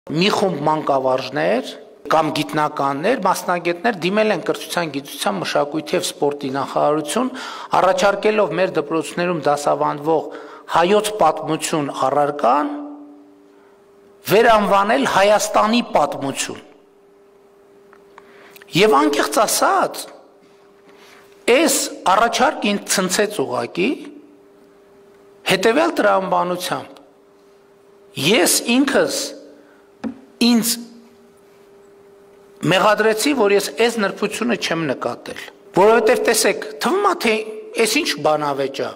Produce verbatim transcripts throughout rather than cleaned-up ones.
Մի խումբ մանկավարժներ կամ գիտնականներ, մասնագետներ դիմել են կրթության, գիտության, մշակույթի և սպորտի նախարարություն, առաջարկելով մեր դպրոցներում դասավանդվող հայոց պատմություն առարկան վերանվանել Հայաստանի պատմություն։ Եվ անկեղծ ասած, այս առաջարկ ինձ ցնցեց ուղղակի հետևյալ տրամաբանությամբ։ Ես ինքս ինձ մեղադրեցի, որ ես այս նրբությունը չեմ նկատել, որովհետև տեսեք, թվում է թե այս ինչ բանավեճ է,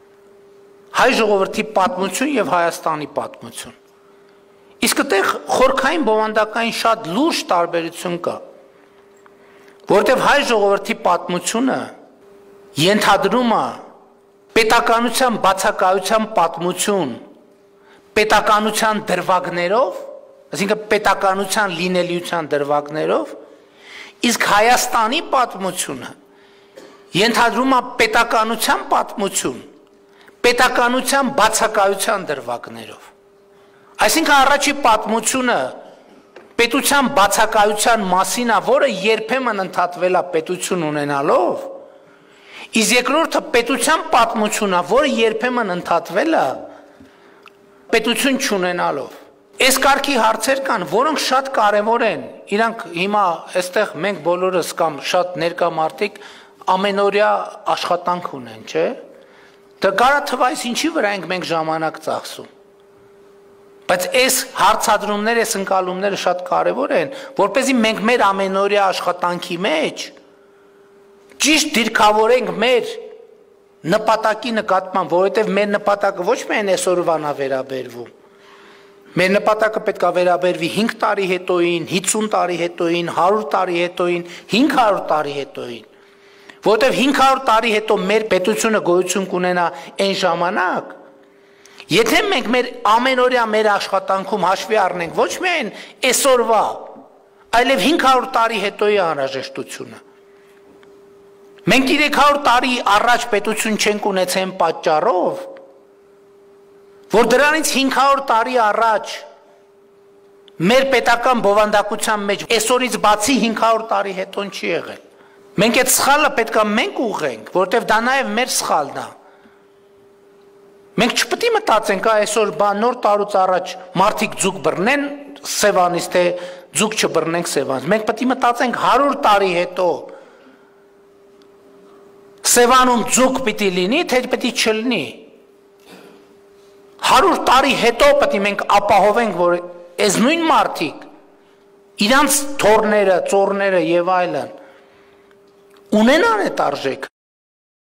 հայ ժողովրդի պատմություն և Հայաստանի պատմություն։ Իսկ այդտեղ խորքային բովանդակային շատ լուրջ տարբերություն կա, որովհետև հայ ժողովրդի պատմությունը ենթադրում է պետականության բացակայության պատմություն պետականության դրվագներով, այսինքն պետականության լինելիության դրվագներով, իսկ Հայաստանի պատմությունը ենթադրում է պետականության պատմություն պետականության բացակայության դրվագներով։ Այսինքն առաջի պատմությունը պետության բացակայության մասին է, որը երբեմն ընդհատվել է պետություն ունենալով, իսկ երկրորդը պետության պատմությունն է, որը երբեմն ընդհատվել է պետություն չունենալով։ Այս կարգի հարցեր կան, որոնք շատ կարևոր են, իրանք հիմա այստեղ մենք բոլորս կամ շատ ներկա մարդիկ ամենօրյա աշխատանք ունեն, չէ՞։ Դա կարա թվա այս ինչի վրա ենք մենք ժամանակ ծախսում։ Բայց այս հարցադրումները, այս ընկալումները շատ կարևոր են, որպեսզի մենք մեր ամենօրյա աշխատանքի մեջ ճիշտ դիրքավորենք մեր նպատակի նկատմամբ, որովհետև մեր նպատակը ոչ միայն այսօրվան է վերաբերվում, մեր նպատակը պետք է վերաբերվի հինգ տարի հետոին, հիսուն տարի հետոին, հարյուր տարի հետոին, հինգ հարյուր տարի հետոին, որովհետև հինգ հարյուր տարի հետո մեր պետությունը գոյություն կունենա այն ժամանակ, եթե մենք մեր ամենօրյա մեր աշխատանքում հաշվի առնենք ոչ միայն այսօրվա, այլև հինգ հարյուր տարի հետոյի անհրաժեշտությունը։ Մենք երեք հարյուր տարի առաջ պետություն չենք ունեցել այն պատճառով, որ դրանից հինգ հարյուր տարի առաջ մեր պետական բովանդակության մեջ այսօրից բացի հինգ հարյուր տարի հետոն չի եղել։ Մենք այդ սխալը պետք է մենք ուղղենք, որովհետև դա նաև մեր սխալն է։ Մենք չպետք է մտածենք, այսօր բան նոր տարուց առաջ մարդիկ ձուկ բռնեն Սևանից, թե ձուկ չբռնենք Սևանից։ Մենք պետք է մտածենք հարյուր տարի հետո Սևանում ձուկ պիտի լինի, թե պիտի չլինի։ հարյուր տարի հետո պետք է մենք ապահովենք, որ այս նույն մարդիկ իրանց թոռները, ծոռները եւ այլն ունենան այդ արժեքը։